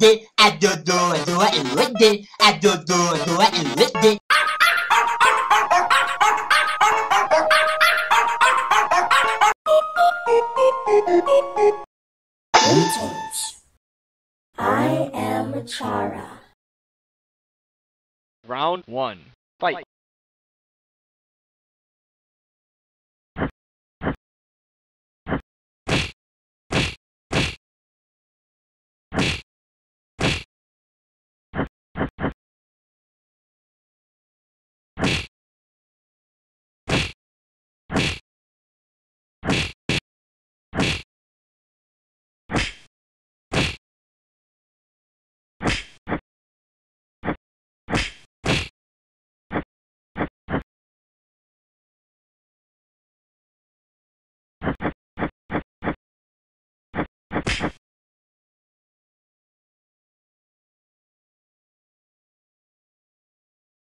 it. I do it with it. I do it with it. Greetings. I am Chara. Round 1.